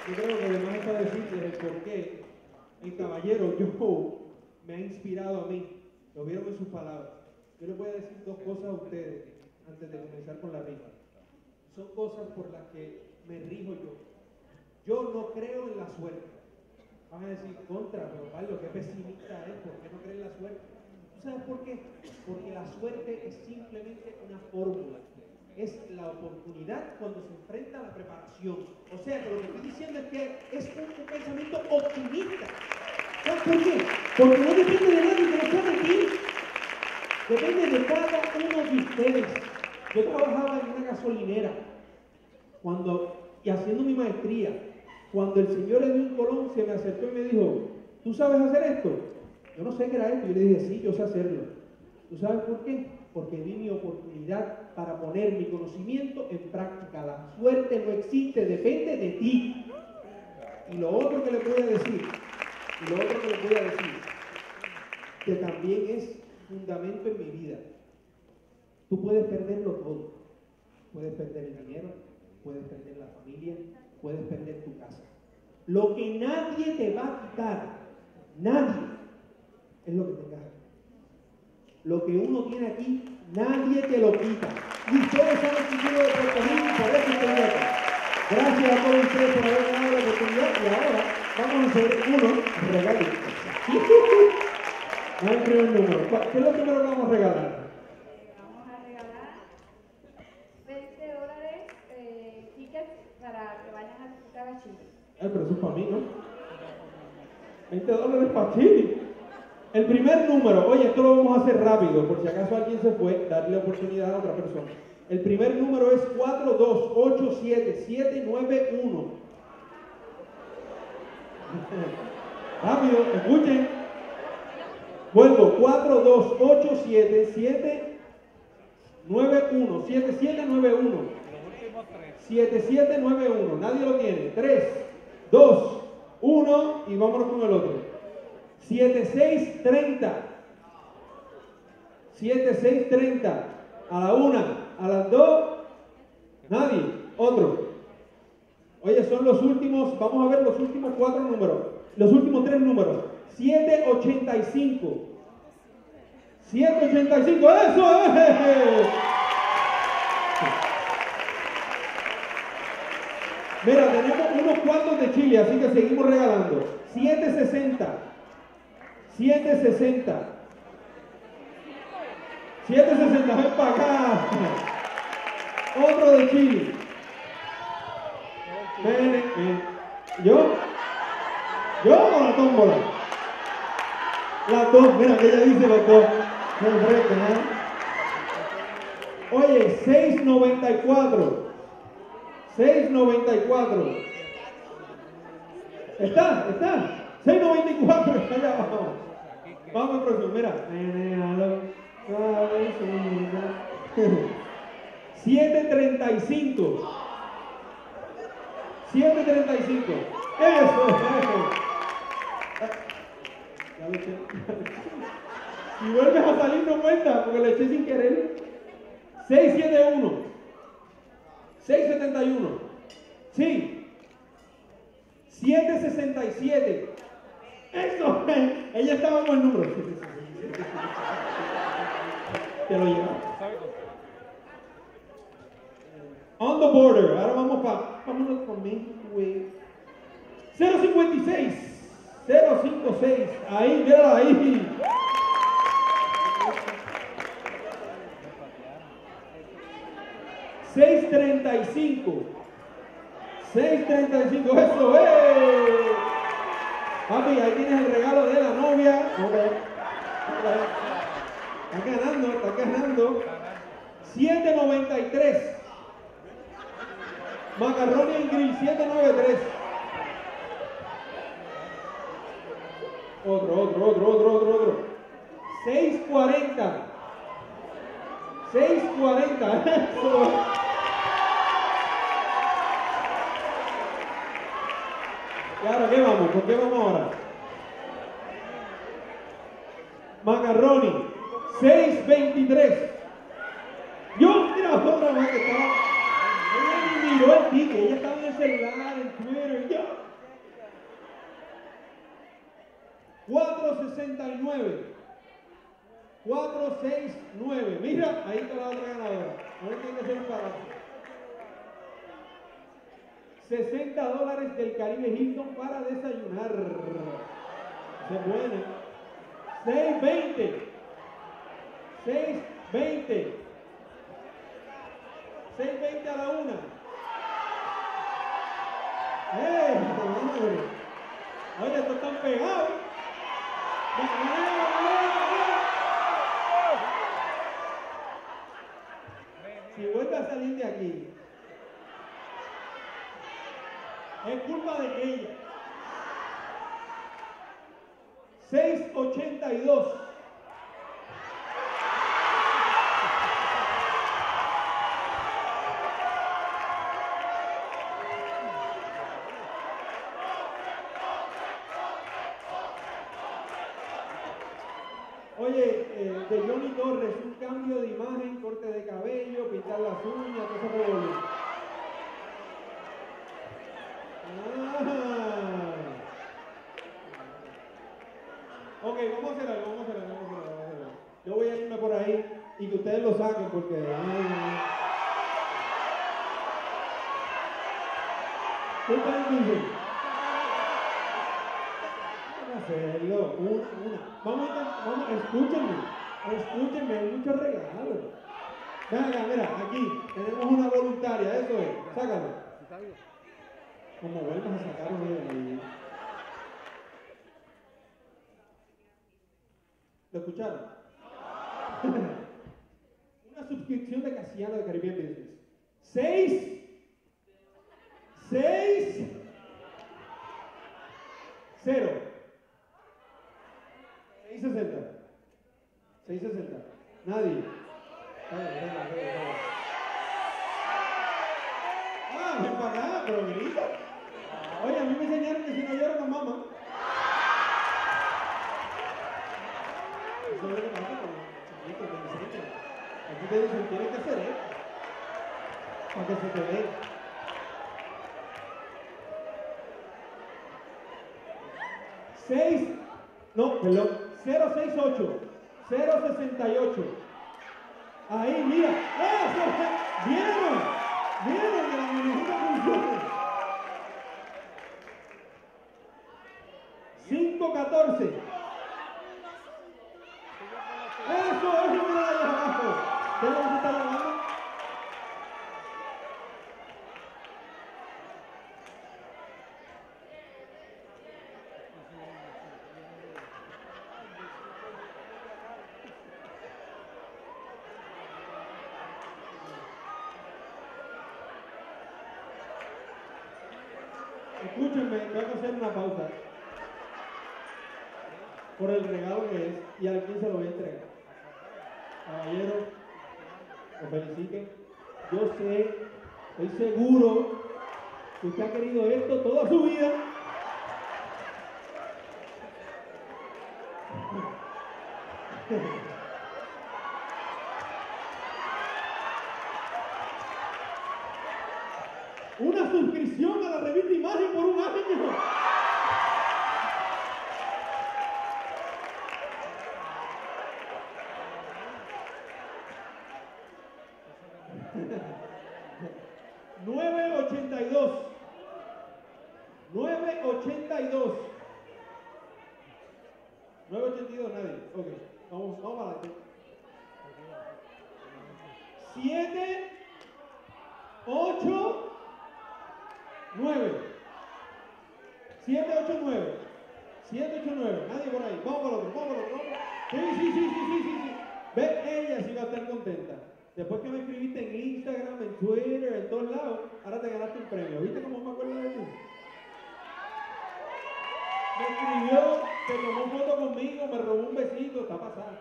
Yo creo que además está decirles el por qué el caballero me ha inspirado a mí. Lo vieron en sus palabras. Yo les voy a decir dos cosas a ustedes antes de comenzar con la rifa. Son cosas por las que me rijo yo. Yo no creo en la suerte. Van a decir, contra, pero Pablo, qué pesimista es, ¿por qué no cree en la suerte? ¿Tú sabes por qué? Porque la suerte es simplemente una fórmula. Es la oportunidad cuando se enfrenta a la preparación. O sea, que lo que estoy diciendo es que es un pensamiento optimista. ¿Sabes por qué? Porque no depende de nadie que no sea de ti. Depende de cada uno de ustedes. Yo trabajaba en una gasolinera y haciendo mi maestría. Cuando el señor Edwin Colón se me acercó y me dijo, ¿tú sabes hacer esto? Yo no sé qué era esto. Yo le dije, sí, yo sé hacerlo. ¿Tú sabes por qué? Porque vi mi oportunidad para poner mi conocimiento en práctica. La suerte no existe, depende de ti. Y lo otro que les voy a decir, que también es fundamento en mi vida. Tú puedes perderlo todo. Puedes perder el dinero, puedes perder la familia, puedes perder tu casa. Lo que nadie te va a quitar, nadie, es lo que tengas aquí. Lo que uno tiene aquí, nadie te lo quita. Y ustedes son el futuro de Puerto Rico y por eso estoy acá. Gracias a todos ustedes por haberme dado la oportunidad y ahora vamos a hacer unos regalitos. No hay primer número. ¿Qué es lo primero que vamos a regalar? Vamos a regalar $20 tickets para que vayan a disfrutar a Chile. Pero eso es para mí, ¿no? $20 para Chile. El primer número, oye, esto lo vamos a hacer rápido, por si acaso alguien se fue, darle oportunidad a otra persona. El primer número es 4287791. Rápido, escuchen. Vuelvo, 4287791, 7791. 7791, nadie lo tiene. 3, 2, 1 y vámonos con el otro. 7630. 7630. A la 1, a las 2, nadie. Otro. Oye, son los últimos, vamos a ver los últimos 4 números. Los últimos 3 números. 785. 785, eso es. Mira, tenemos unos cuantos de Chile, así que seguimos regalando. 760. 760. 760, ven para acá. Otro de Chile. Ven. ¿Yo o la tómbola? Las dos, mira que ella dice los dos. No enfrenten, ¿eh? Oye, 694. 694. ¿Está? 694, está allá abajo. Vamos al próximo, mira. 735. 735. Eso. Ya lo eché. Si vuelves a salir no cuenta, porque lo eché sin querer. 671. 671. Sí. 767. Eso. Ella estaba con el número. Te lo lleva. On the border. Ahora vámonos con México, güey. 056. 056. Ahí, míralo ahí. $635. 635, eso es. Papi, ahí tienes el regalo de la novia. Está ganando. 793. Macarroni en grill, 793. Otro. 640. 640. Eso. ¿Y ahora qué vamos? ¿Por qué vamos ahora? Macarroni, 623. Yo, mira, otra más que estaba. miró el ticket, ella estaba en el celular, en Twitter, ya. 469. 469. Mira, ahí está la otra ganadora. Ahora tiene que ser un parazo. $60 del Caribe Hilton para desayunar. Se puede. 620. 620. 620 a la una. ¡Hombre! Oye, estos están pegados. Si vuelve a salir de aquí, es culpa de ella. 682. Oye, de Johnny Torres, un cambio de imagen, corte de cabello, pintar las uñas, todo eso revolver. Ok, vamos a hacer algo. Yo voy a irme por ahí y que ustedes lo saquen porque... Ustedes dicen. Vamos a hacerlo, una. Vamos, escúchenme, hay muchos regalos. Venga, mira, aquí tenemos una voluntaria, eso es, sácalo. Como vuelvas a sacarlo de ahí. ¿Lo escucharon? Una suscripción de Casiano de Caribbean Business. 660. Nadie. Ven para acá, pero grita. Oye, a mí me enseñaron que si no lloro no mama. Eso es lo que pasa con los chiquitos que me enseñan. Aquí te dicen, tienes que hacer esto. Para que se te vea. 068. Ahí, mira. ¡Eso! ¡Vieron! Que la muñequita funciona. 514. Eso, mira ahí abajo. ¿Qué es lo que se está llamando? Escúchenme, tengo que hacer una pausa por el regalo que es y a quién se lo voy a entregar. Caballero, lo feliciten. Yo sé, estoy seguro que usted ha querido esto toda su vida. Una suscripción a la revista Imagen por un año. $9.82, nadie. Ok, vamos para adelante. 789. Nadie por ahí. Vamos para el otro. Sí. Ve, ella sí va a estar contenta. Después que me escribiste en Instagram, en Twitter, en todos lados, ahora te ganaste un premio. ¿Viste cómo me acuerdo de ti? Me escribió, se tomó foto conmigo, me robó un besito, está pasando.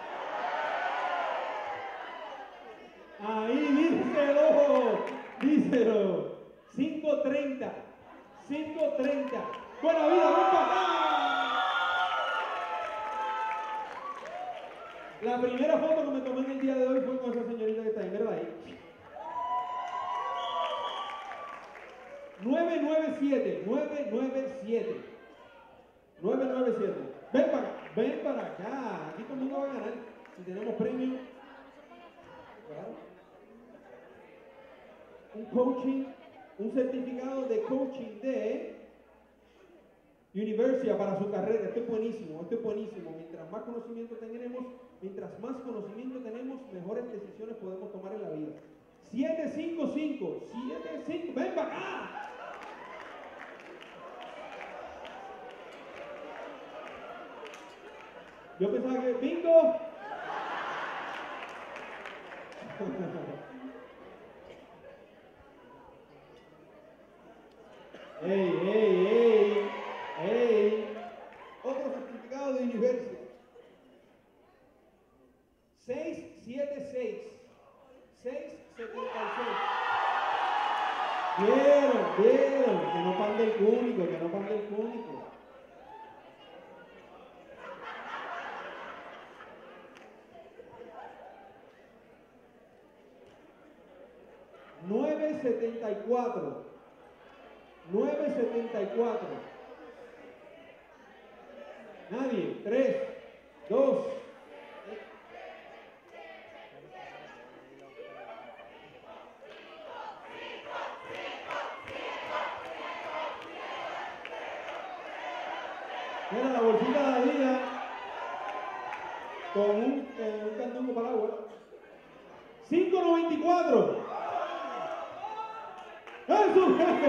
Ahí, díselo. 530. Buena vida, ven para acá. La primera foto que me tomé en el día de hoy fue con esa señorita que está ahí, ¿verdad? Ahí. 997. 997. 997. Ven para acá. Aquí todo el mundo va a ganar. Si tenemos premio. Claro. Un coaching, un certificado de coaching de Universia para su carrera. Esto es buenísimo, esto es buenísimo. Mientras más conocimiento tenemos, mejores decisiones podemos tomar en la vida. 755, ven para acá. Yo pensaba que bingo. ¡Ey! Otro certificado de Universia. 676. 676. Vieron. Que no pande el cúnico, cúnico. $974. Nadie. 3, 2. Mira la bolsita de la vida con un candungo para el agua. 594. ¡Eso!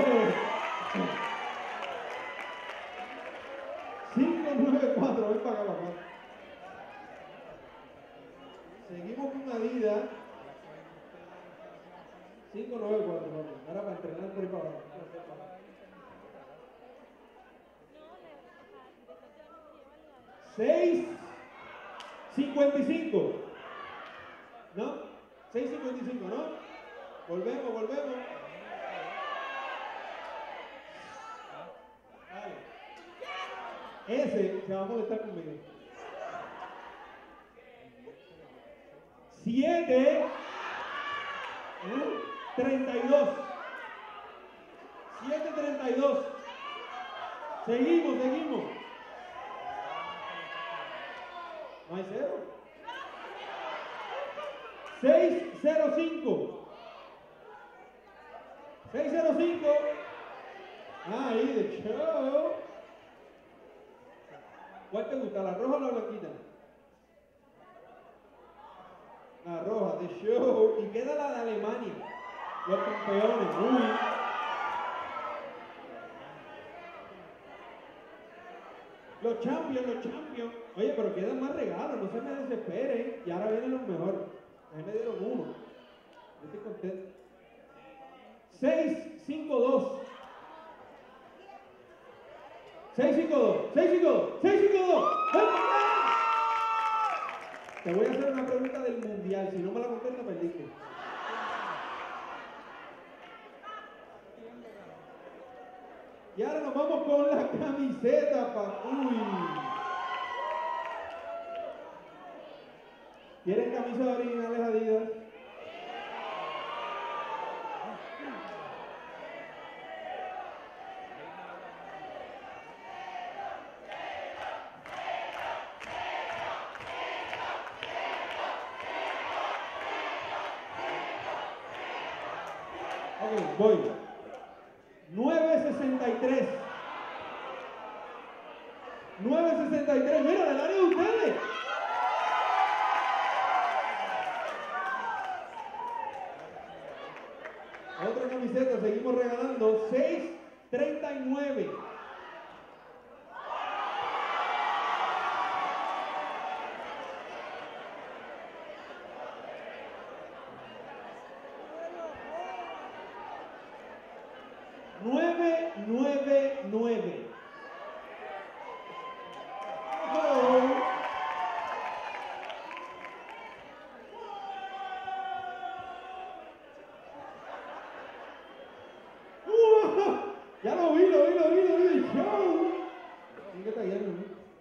594, ven para acá, papá. Seguimos con Adidas. 594, ahora para entrenar por ahí para abajo. 655. ¿No? 655, ¿no? Volvemos. Vale. Ese se va a molestar conmigo. 7, 32. 732. Seguimos. No hay cero. 605. Ahí, de show. ¿Cuál te gusta, la roja o la blanquita? La roja, de show. Y queda la de Alemania. Los campeones. Uy. Los champions. Oye, pero quedan más regalos, no se me desesperen. Y ahora vienen los mejores. A mí me dieron uno. Yo estoy contento. 652. Te voy a hacer una pregunta del mundial. Si no me la contestas, perdiste. Y ahora nos vamos con la camiseta, Uy. ¿Quieren camisas originales Adidas? Ok, voy. 963. Mira, del área de ustedes. Otra camiseta, seguimos regalando. 639. Ya lo vi. Show. ¿Qué está yendo?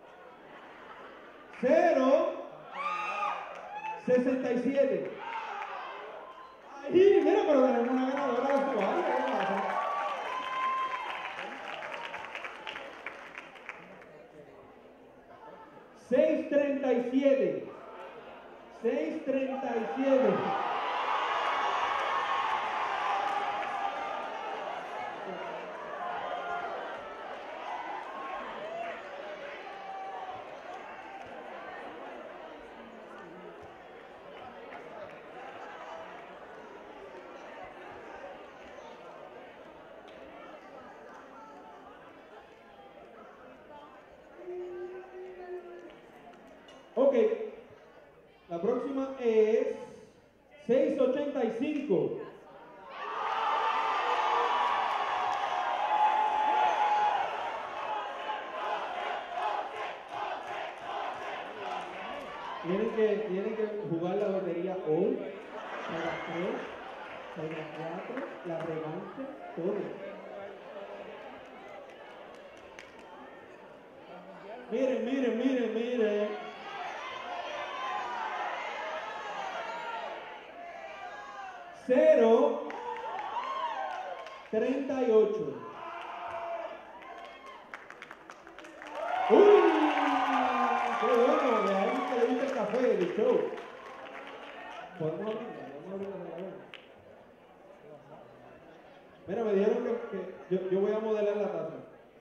067. Ay, mira, pero tenemos una ganadora de su barrio. ¿Qué pasa? 6:37. 6:37. Ok, la próxima es 6:85. Tienen que jugar la lotería hoy, a las 3, a las 4, la revancha, todo. Miren. 0:38. ¡Uy! ¡Qué bueno! De ahí que le gusta el café del show. Podemos abrirla de la vez. Mira, me dijeron que yo voy a modelar la taza.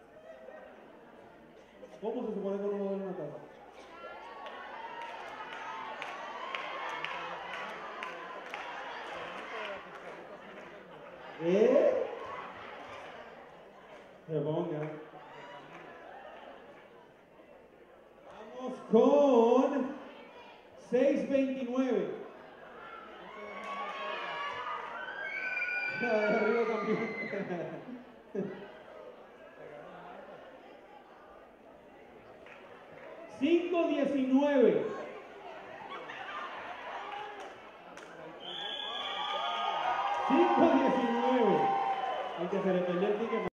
¿Cómo se supone que uno modela una taza? Se ponga. Vamos con 6:29. Arriba también. 5:19. 5:19. Aunque se le perdió el ticket.